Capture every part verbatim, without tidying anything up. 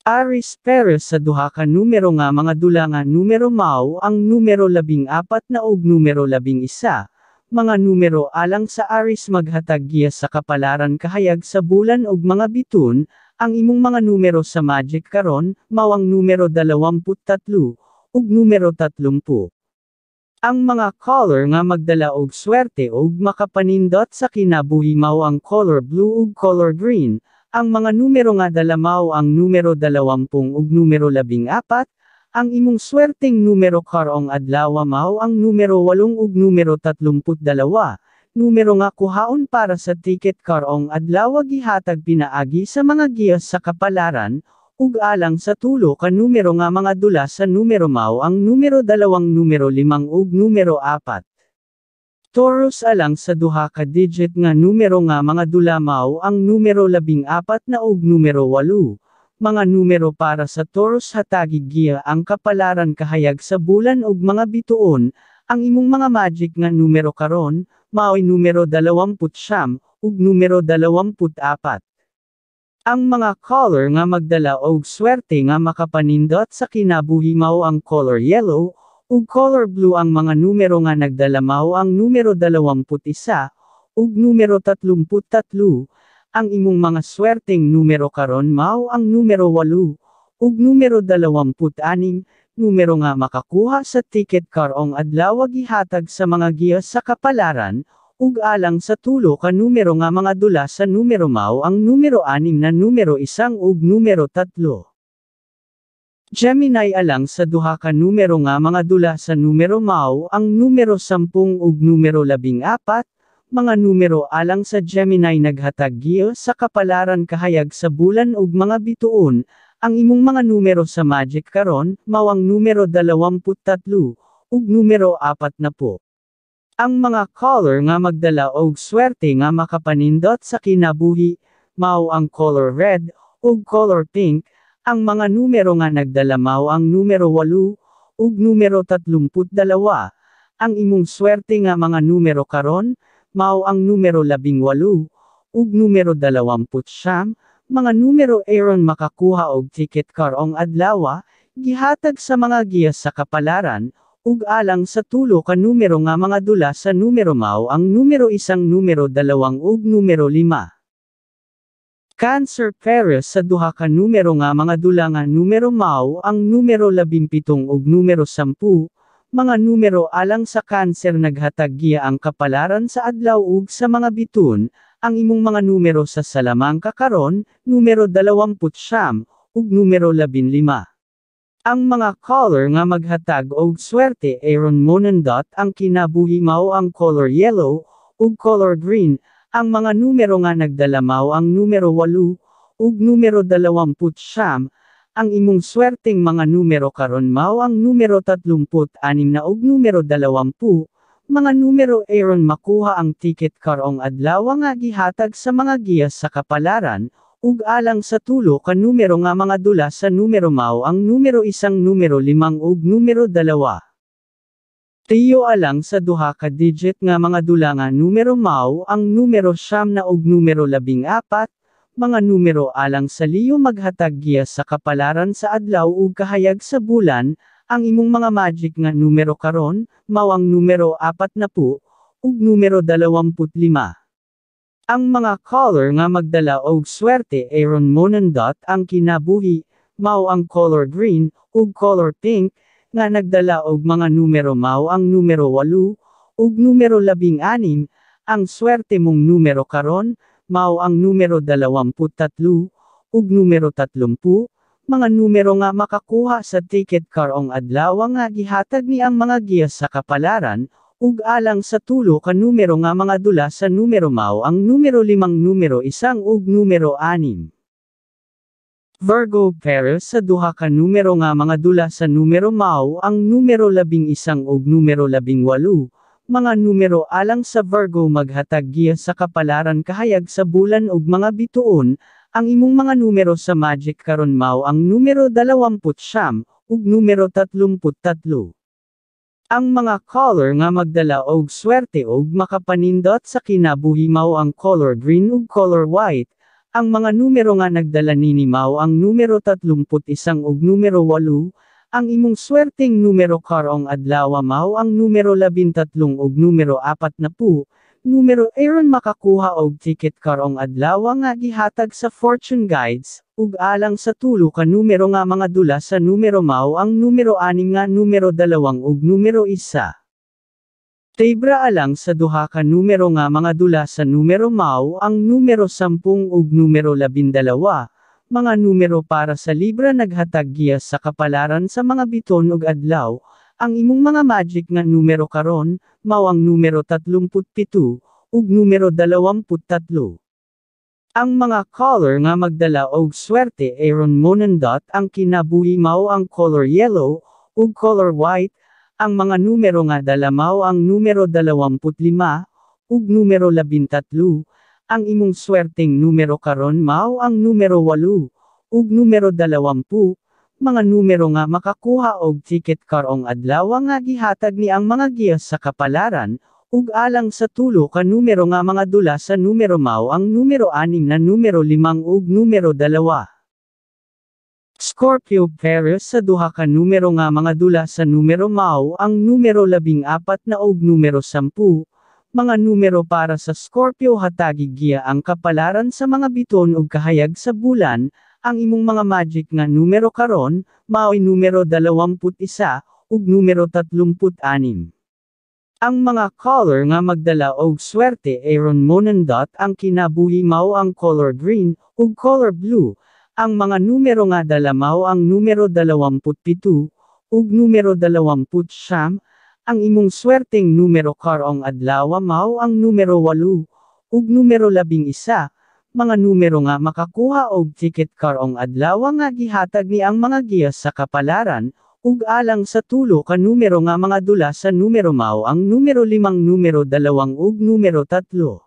Aris pero sa duha ka numero nga mga dula nga numero mao ang numero labing apat na ug numero labing isa. Mga numero alang sa Aris maghatag giya sa kapalaran kahayag sa bulan ug mga biton, ang imong mga numero sa magic karon, mao ang numero dalawamput tatlo, ug numero tatlumpu. Ang mga color nga magdala og swerte ug makapanindot sa kinabuhi mao ang color blue ug color green. Ang mga numero nga dala mao ang numero dalawampung ug numero labing apat, ang imong swerteng numero karong adlaw mao ang numero walong ug numero tatlumput dalawa. Numero nga kuhaon para sa ticket karong adlaw gihatag pinaagi sa mga giyas sa kapalaran, ug alang sa tulo ka numero nga mga dula sa numero mao ang numero dalawang numero limang ug numero apat. Taurus alang sa duha ka digit nga numero nga mga dula mao ang numero labing apat na ug numero walo. Mga numero para sa Taurus hatagi giya ang kapalaran kahayag sa bulan ug mga bituon, ang imong mga magic nga numero karon, mao'y numero dalawamput siyam, ug numero dalawamput apat. Ang mga color nga magdala og swerte nga makapanindot sa kinabuhi mao ang color yellow, ug color blue. Ang mga numero nga nagdala mao ang numero dalawamput isa, ug numero tatlumput tatlo. Ang imong mga swerteng numero karon mao ang numero walo, ug numero dalawamput anim, numero nga makakuha sa ticket karong adlaw gihatag sa mga giyas sa kapalaran, ug alang sa tulo ka numero nga mga dula sa numero mao ang numero anim na numero isang ug numero tatlo. Gemini alang sa duha ka numero nga mga dula sa numero mao ang numero sampung ug numero labing apat, mga numero alang sa Gemini naghatag giya sa kapalaran kahayag sa bulan ug mga bituon, ang imong mga numero sa magic karon, mao ang numero dalawamput tatlo, ug numero apat na po. Ang mga color nga magdala og swerte nga makapanindot sa kinabuhi, mao ang color red, ug color pink. Ang mga numero nga nagdala mao ang numero walo, ug numero tatlumput dalawa. Ang imong swerte nga mga numero karon, mao ang numero labing walo, ug numero dalawamput siyam. Mga numero aron makakuha og ticket karong adlaw, gihatag sa mga giyas sa kapalaran, ug alang sa tulo ka numero nga mga dula sa numero mao ang numero isang numero dalawang ug numero lima. Cancer pero sa duha ka numero nga mga dula nga numero mao ang numero labing pitong ug numero sampu, mga numero alang sa Cancer naghatag giya ang kapalaran sa adlaw ug sa mga biton, ang imong mga numero sa salamangka karon, numero dalawamput siyam, ug numero labing lima. Ang mga color nga maghatag og swerte aron monandot ang kinabuhi mao ang color yellow, ug color green. Ang mga numero nga nagdala mao ang numero walo, ug numero dalawamput siyam. Ang imong swerteng mga numero karon mao ang numero tatlumput anim na ug numero dalawampu. Mga numero aron makuha ang ticket karong adlaw nga gihatag sa mga giyas sa kapalaran, ug alang sa tulo ka numero nga mga dula sa numero mao ang numero isang numero limang ug numero dalawa. Tiyo alang sa duha ka digit nga mga dula nga numero mao ang numero siyam na ug numero labing apat, mga numero alang sa Leo maghatag giya sa kapalaran sa adlaw ug kahayag sa bulan, ang imong mga magic nga numero karon, mao ang numero apat na po, ug numero dalawamput lima. Ang mga color nga magdala og swerte aron monandot ang kinabuhi, mao ang color green, ug color pink, nga nagdala og mga numero mao ang numero walo, ug numero labing anim, ang swerte mong numero karon, mao ang numero dalawamput tatlo, ug numero tatlumpu, mga numero nga makakuha sa ticket karong adlaw nga gihatag ni ang mga giyas sa kapalaran, ug alang sa tulo ka numero nga mga dula sa numero mao ang numero limang numero isang ug numero anim. Virgo pero sa duha ka numero nga mga dula sa numero mao ang numero labing isang ug numero labing walo, mga numero alang sa Virgo maghatag giya sa kapalaran kahayag sa bulan ug mga bituon, ang imong mga numero sa magic karon mao ang numero dalawamput siyam, ug numero tatlumput tatlo. Ang mga color nga magdala og swerte ug makapanindot sa kinabuhi mao ang color green ug color white. Ang mga numero nga nagdala nini Mao ang numero tatlumput isang ug numero walo, ang imong swerteng numero karong adlaw mao ang numero labintatlong ug numero apat na pu, numero aron makakuha og ticket karong adlaw nga gihatag sa Fortune Guides, ug alang sa tulo ka numero nga mga dula sa numero mao ang numero anim nga numero dalawang ug numero isa. Tebra alang sa duha ka numero nga mga dula sa numero mao ang numero sampung ug numero labindalawa, mga numero para sa libra naghatag giya sa kapalaran sa mga biton ug adlaw, ang imong mga magic nga numero karon, mao ang numero tatlumput pitu, ug numero dalawamput tatlo. Ang mga color nga magdala og swerte aron monandot ang kinabuhi mao ang color yellow, ug color white, ang mga numero nga dala mao ang numero dalawamput lima, ug numero labintatlo, ang imong swerteng numero karon mao ang numero walo, ug numero dalawampu, mga numero nga makakuha og ticket karong adlaw nga gihatag ni ang mga giya sa kapalaran, ug alang sa tulo ka numero nga mga dula sa numero mao ang numero anim na numero limang ug numero dalawa. Scorpio para sa duha ka numero nga mga dula sa numero mao ang numero labing apat na ug numero sampu, mga numero para sa Scorpio hatagi giya ang kapalaran sa mga biton ug kahayag sa bulan, ang imong mga magic nga numero karon, mao'y numero dalawamput isa, ug numero tatlumput anim. Ang mga color nga magdala og swerte aron monandot ang kinabuhi mao ang color green, ug color blue. Ang mga numero nga dala mao ang numero dalawamput pitu, ug numero dalawamput siyam, ang imong swerteng numero karong adlaw mao ang numero walo, ug numero labing isa, mga numero nga makakuha og ticket karong adlaw nga gihatag ni ang mga giya sa kapalaran, ug alang sa tulo ka numero nga mga dula sa numero mao ang numero limang numero dalawang ug numero tatlo.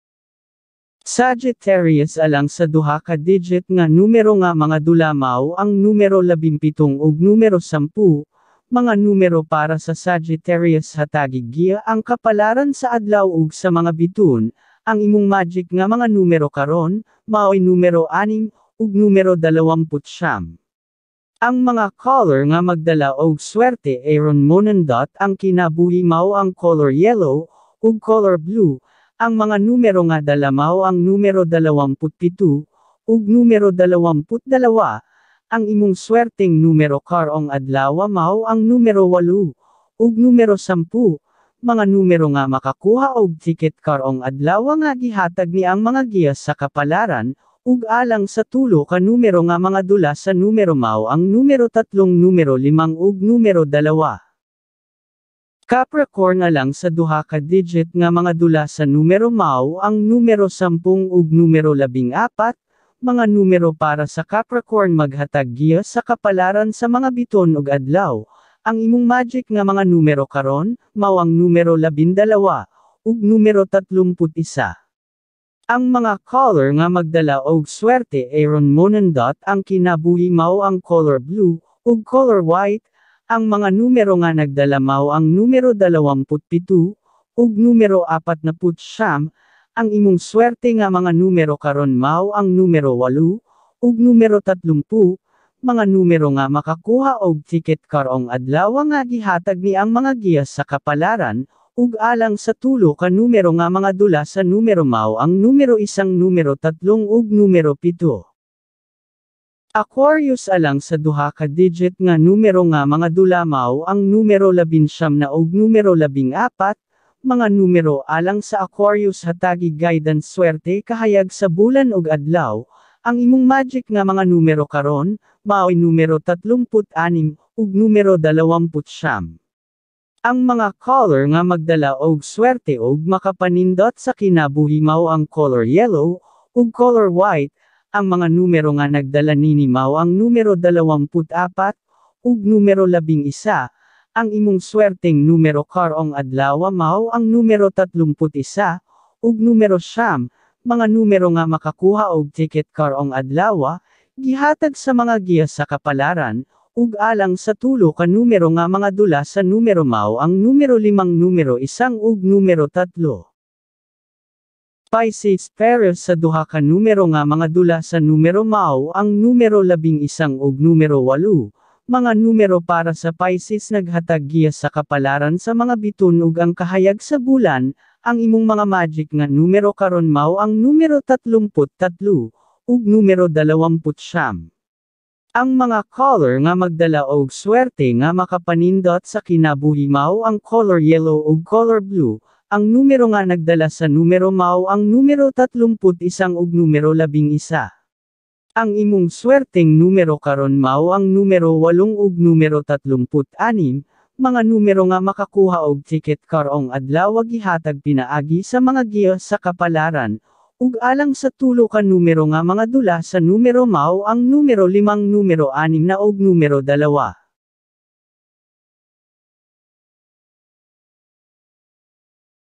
Sagittarius alang sa duha ka digit nga numero nga mga dula mao ang numero labimpitong ug numero sampu, mga numero para sa Sagittarius hatagi giya ang kapalaran sa adlaw ug sa mga biton, ang imong magic nga mga numero karon, mao'y numero anim, ug numero dalawamput siyam. Ang mga color nga magdala og swerte aron monandot ang kinabuhi mao ang color yellow, ug color blue. Ang mga numero nga dala mao ang numero dalawamput pitu, ug numero dalawamput dalawa, ang imong swerteng numero karong adlaw mao ang numero walo, ug numero sampu, mga numero nga makakuha og ticket karong adlaw nga gihatag ni ang mga giya sa kapalaran, ug alang sa tulo ka numero nga mga dula sa numero mao ang numero tatlong numero limang ug numero dalawa. Capricorn alang sa duha ka digit nga mga dula sa numero mao ang numero sampung ug numero labing apat, mga numero para sa Capricorn maghatag giya sa kapalaran sa mga biton ug adlaw, ang imong magic nga mga numero karon, mao ang numero labindalawa, ug numero tatlumput isa. Ang mga color nga magdala og swerte aron monandot ang kinabuhi mao ang color blue, ug color white. Ang mga numero nga nagdala mao ang numero dalawamput pitu, ug numero apat na put siyam, ang imong swerte nga mga numero karon mao ang numero walo, ug numero tatlumpu, mga numero nga makakuha og ticket karong adlaw nga gihatag ni ang mga giya sa kapalaran, ug alang sa tulo ka numero nga mga dula sa numero mao ang numero isang numero tatlong ug numero pito. Aquarius alang sa duha ka digit nga numero nga mga dula mao ang numero labinsyam na ug numero labing apat, mga numero alang sa Aquarius hatagi guidance swerte kahayag sa bulan ug adlaw, ang imong magic nga mga numero karon, mao'y numero tatlumput anim, ug numero dalawamput siyam. Ang mga color nga magdala og swerte ug makapanindot sa kinabuhi mao ang color yellow, ug color white. Ang mga numero nga nagdala nini mao ang numero dalawamput apat, ug numero labing isa, ang imong swerteng numero karong adlaw mao ang numero tatlumput isa, ug numero siyam, mga numero nga makakuha og ticket karong adlaw, gihatag sa mga giya sa kapalaran, ug alang sa tulo ka numero nga mga dula sa numero mao ang numero limang numero isang ug numero tatlo. Pisces pero sa duha ka numero nga mga dula sa numero mao ang numero labing isang ug numero walo. Mga numero para sa Pisces naghatag giya sa kapalaran sa mga biton ug ang kahayag sa bulan. Ang imong mga magic nga numero karon mao ang numero tatlumput tatlo ug numero dalawamput siyam. Ang mga color nga magdala og swerte nga makapanindot sa kinabuhi mao ang color yellow ug color blue. Ang numero nga nagdala sa numero mao ang numero tatlumput isang ug numero labing isa. Ang imong swerteng numero karon mao ang numero walong ug numero tatlumput anim, mga numero nga makakuha og ticket karong adlaw gihatag pinaagi sa mga giya sa kapalaran, ug alang sa tulo ka numero nga mga dula sa numero mao ang numero limang numero anim na ug numero dalawa.